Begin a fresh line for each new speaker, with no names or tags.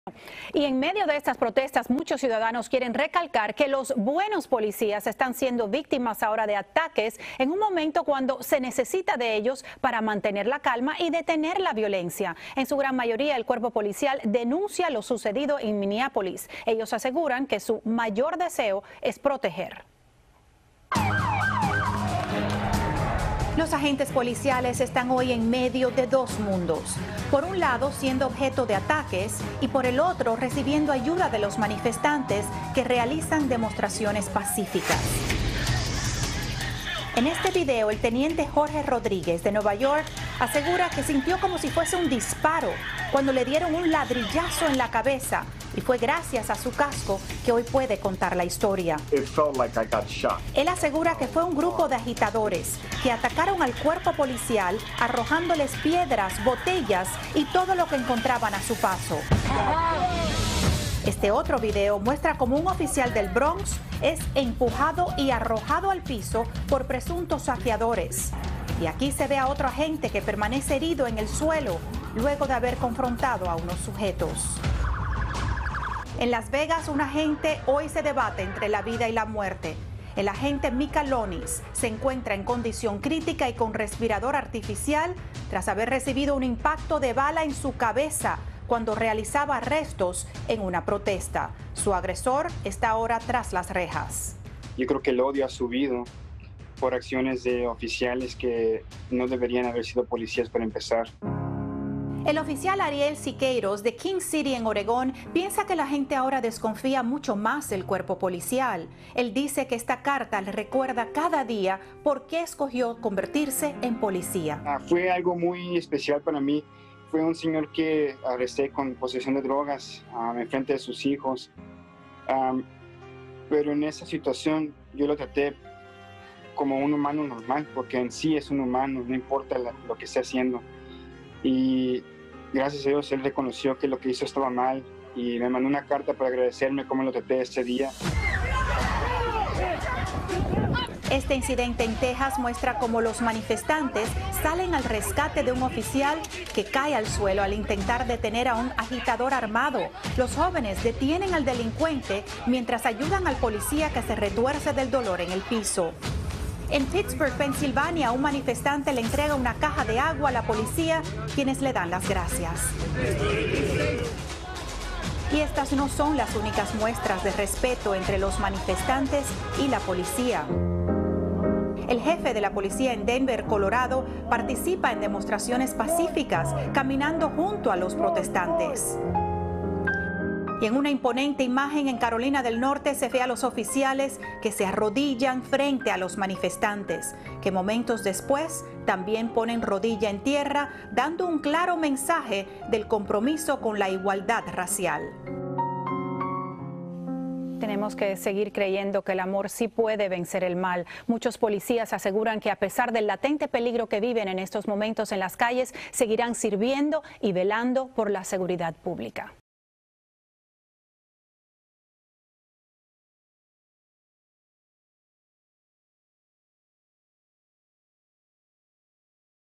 Y en medio de estas protestas, muchos ciudadanos quieren recalcar que los buenos policías están siendo víctimas ahora de ataques en un momento cuando se necesita de ellos para mantener la calma y detener la violencia. En su gran mayoría, el cuerpo policial denuncia lo sucedido en Minneapolis. Ellos aseguran que su mayor deseo es proteger. Los agentes policiales están hoy en medio de dos mundos. Por un lado, siendo objeto de ataques y por el otro, recibiendo ayuda de los manifestantes que realizan demostraciones pacíficas. En este video, el teniente Jorge Rodríguez de Nueva York asegura que sintió como si fuese un disparo cuando le dieron un ladrillazo en la cabeza y fue gracias a su casco que hoy puede contar la historia. Él asegura que fue un grupo de agitadores que atacaron al cuerpo policial arrojándoles piedras, botellas y todo lo que encontraban a su paso. Este otro video muestra cómo un oficial del Bronx es empujado y arrojado al piso por presuntos saqueadores. Y aquí se ve a otro agente que permanece herido en el suelo luego de haber confrontado a unos sujetos. En Las Vegas, un agente hoy se debate entre la vida y la muerte. El agente Mika Lonis se encuentra en condición crítica y con respirador artificial tras haber recibido un impacto de bala en su cabeza cuando realizaba arrestos en una protesta. Su agresor está ahora tras las rejas.
Yo creo que el odio ha subido por acciones de oficiales que no deberían haber sido policías para empezar.
El oficial Ariel Siqueiros de King City en Oregón piensa que la gente ahora desconfía mucho más del cuerpo policial. Él dice que esta carta le recuerda cada día por qué escogió convertirse en policía.
Fue algo muy especial para mí. Fue un señor que arresté con posesión de drogas en frente de sus hijos. Pero en esa situación yo lo traté como un humano normal, porque en sí es un humano, no importa lo que esté haciendo. Y gracias a Dios él reconoció que lo que hizo estaba mal y me mandó una carta para agradecerme cómo lo traté ese día.
Este incidente en Texas muestra cómo los manifestantes salen al rescate de un oficial que cae al suelo al intentar detener a un agitador armado. Los jóvenes detienen al delincuente mientras ayudan al policía que se retuerce del dolor en el piso. En Pittsburgh, Pensilvania, un manifestante le entrega una caja de agua a la policía, quienes le dan las gracias. Y estas no son las únicas muestras de respeto entre los manifestantes y la policía. El jefe de la policía en Denver, Colorado, participa en demostraciones pacíficas, caminando junto a los protestantes. Y en una imponente imagen en Carolina del Norte se ve a los oficiales que se arrodillan frente a los manifestantes, que momentos después también ponen rodilla en tierra, dando un claro mensaje del compromiso con la igualdad racial. Tenemos que seguir creyendo que el amor sí puede vencer el mal. Muchos policías aseguran que a pesar del latente peligro que viven en estos momentos en las calles, seguirán sirviendo y velando por la seguridad pública.